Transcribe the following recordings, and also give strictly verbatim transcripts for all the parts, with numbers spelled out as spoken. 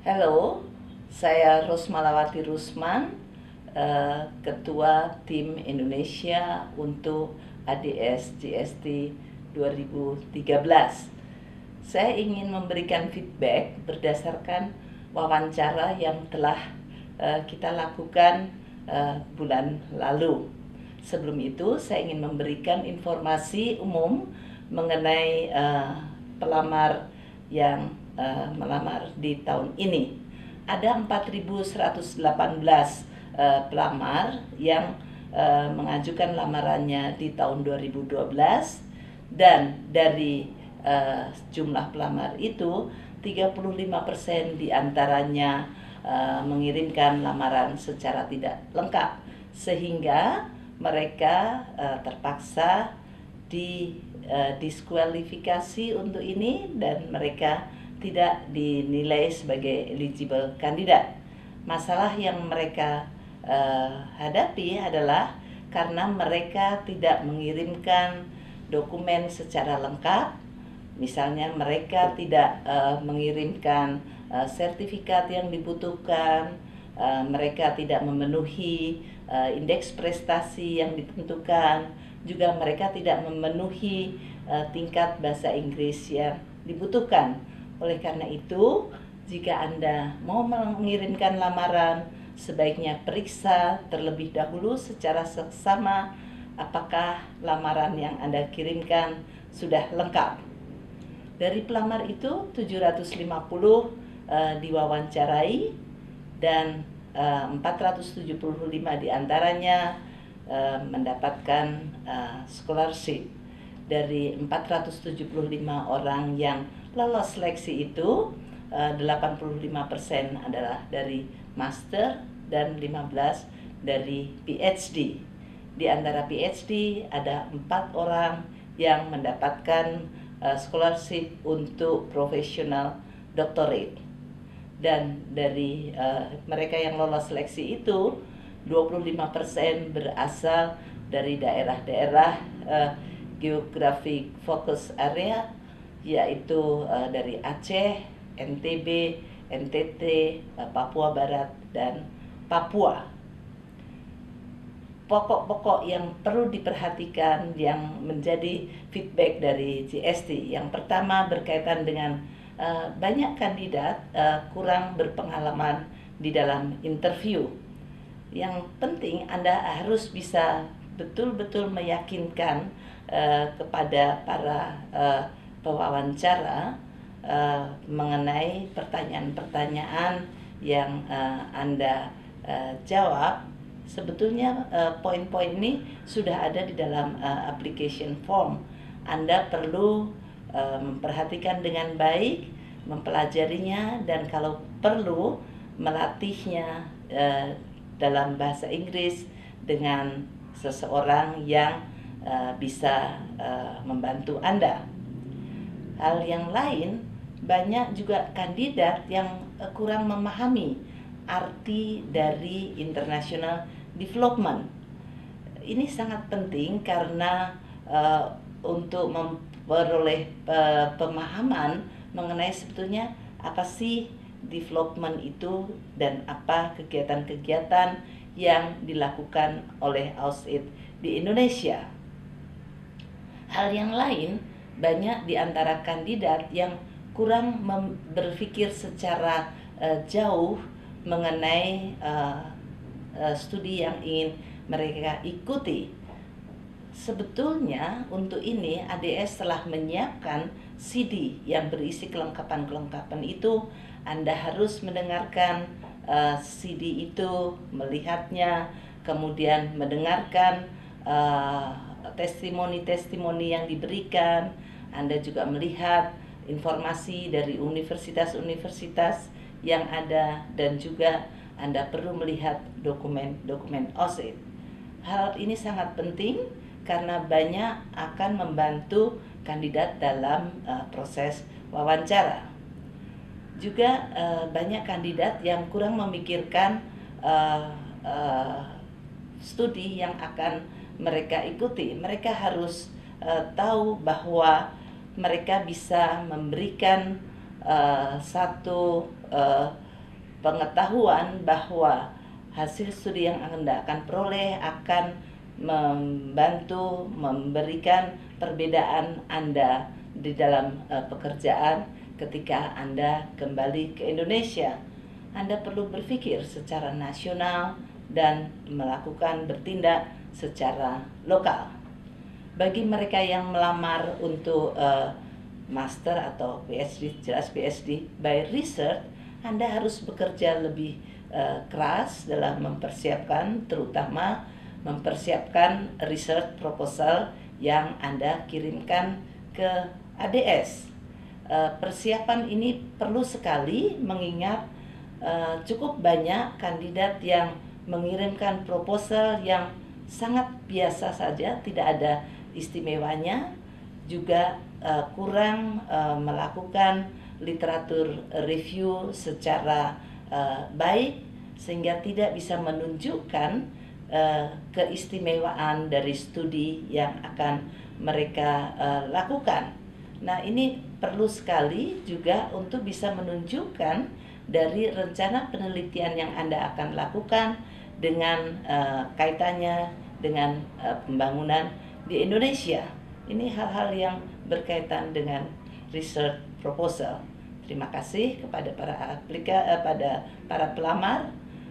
Halo, saya Rosmalawati Rusman, eh, Ketua Tim Indonesia untuk A D S G S T dua ribu tiga belas. Saya ingin memberikan feedback berdasarkan wawancara yang telah eh, kita lakukan eh, bulan lalu. Sebelum itu, saya ingin memberikan informasi umum mengenai eh, pelamar yang uh, melamar di tahun ini. Ada empat ribu seratus delapan belas uh, pelamar yang uh, mengajukan lamarannya di tahun dua ribu dua belas, dan dari uh, jumlah pelamar itu tiga puluh lima persen diantaranya uh, mengirimkan lamaran secara tidak lengkap, sehingga mereka uh, terpaksa di uh, diskualifikasi untuk ini dan mereka tidak dinilai sebagai eligible kandidat. Masalah yang mereka uh, hadapi adalah karena mereka tidak mengirimkan dokumen secara lengkap. Misalnya mereka tidak uh, mengirimkan uh, sertifikat yang dibutuhkan, uh, mereka tidak memenuhi uh, indeks prestasi yang ditentukan, juga mereka tidak memenuhi uh, tingkat bahasa Inggris yang dibutuhkan. Oleh karena itu, jika Anda mau mengirimkan lamaran, sebaiknya periksa terlebih dahulu secara seksama apakah lamaran yang Anda kirimkan sudah lengkap. Dari pelamar itu, tujuh ratus lima puluh uh, diwawancarai dan uh, empat ratus tujuh puluh lima diantaranya Uh, mendapatkan uh, scholarship. Dari empat ratus tujuh puluh lima orang yang lolos seleksi itu, uh, delapan puluh lima persen adalah dari master dan lima belas dari P H D. Di antara P H D ada empat orang yang mendapatkan uh, scholarship untuk professional doctorate. Dan dari uh, mereka yang lolos seleksi itu, dua puluh lima persen berasal dari daerah-daerah uh, geographic focus area, yaitu uh, dari Aceh, N T B, N T T, uh, Papua Barat, dan Papua. Pokok-pokok yang perlu diperhatikan yang menjadi feedback dari G S T. Yang pertama berkaitan dengan uh, banyak kandidat uh, kurang berpengalaman di dalam interview. Yang penting Anda harus bisa betul-betul meyakinkan uh, kepada para uh, pewawancara uh, mengenai pertanyaan-pertanyaan yang uh, Anda uh, jawab. Sebetulnya uh, poin-poin ini sudah ada di dalam uh, application form. Anda perlu uh, memperhatikan dengan baik, mempelajarinya, dan kalau perlu melatihnya uh, dalam bahasa Inggris dengan seseorang yang uh, bisa uh, membantu Anda. Hal yang lain, banyak juga kandidat yang uh, kurang memahami arti dari international development. Ini sangat penting karena uh, untuk memperoleh uh, pemahaman mengenai sebetulnya apa sih development itu dan apa kegiatan-kegiatan yang dilakukan oleh A U S I D di Indonesia. Hal yang lain, banyak di antara kandidat yang kurang berpikir secara uh, jauh mengenai uh, uh, studi yang ingin mereka ikuti. Sebetulnya untuk ini A D S telah menyiapkan C D yang berisi kelengkapan-kelengkapan itu. Anda harus mendengarkan uh, C D itu, melihatnya, kemudian mendengarkan uh, testimoni-testimoni yang diberikan. Anda juga melihat informasi dari universitas-universitas yang ada, dan juga Anda perlu melihat dokumen-dokumen O S I D. Hal ini sangat penting karena banyak akan membantu kandidat dalam uh, proses wawancara. Juga uh, banyak kandidat yang kurang memikirkan uh, uh, studi yang akan mereka ikuti. Mereka harus uh, tahu bahwa mereka bisa memberikan uh, satu uh, pengetahuan bahwa hasil studi yang Anda akan peroleh akan membantu memberikan perbedaan Anda di dalam uh, pekerjaan ketika Anda kembali ke Indonesia. Anda perlu berpikir secara nasional dan melakukan bertindak secara lokal. Bagi mereka yang melamar untuk uh, master atau P H D, jelas P H D by research, Anda harus bekerja lebih uh, keras dalam mempersiapkan, terutama mempersiapkan research proposal yang Anda kirimkan ke A D S. Uh, persiapan ini perlu sekali mengingat uh, cukup banyak kandidat yang mengirimkan proposal yang sangat biasa saja, tidak ada istimewanya, juga uh, kurang uh, melakukan literatur review secara uh, baik, sehingga tidak bisa menunjukkan uh, keistimewaan dari studi yang akan mereka uh, lakukan. Nah, ini perlu sekali juga untuk bisa menunjukkan dari rencana penelitian yang Anda akan lakukan dengan uh, kaitannya dengan uh, pembangunan di Indonesia. Ini hal-hal yang berkaitan dengan research proposal. Terima kasih kepada para aplika, eh, pada para pelamar.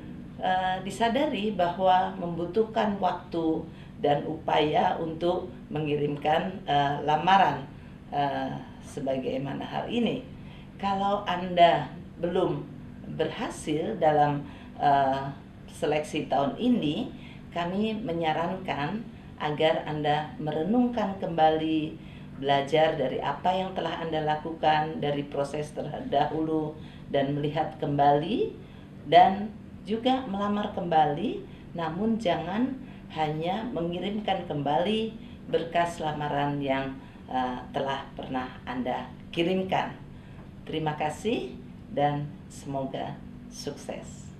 Uh, disadari bahwa membutuhkan waktu dan upaya untuk mengirimkan uh, lamaran uh, sebagaimana hal ini. Kalau Anda belum berhasil dalam uh, seleksi tahun ini, kami menyarankan agar Anda merenungkan kembali, belajar dari apa yang telah Anda lakukan dari proses terdahulu dan melihat kembali, dan juga melamar kembali, namun jangan hanya mengirimkan kembali berkas lamaran yang uh, telah pernah Anda kirimkan. Terima kasih dan semoga sukses.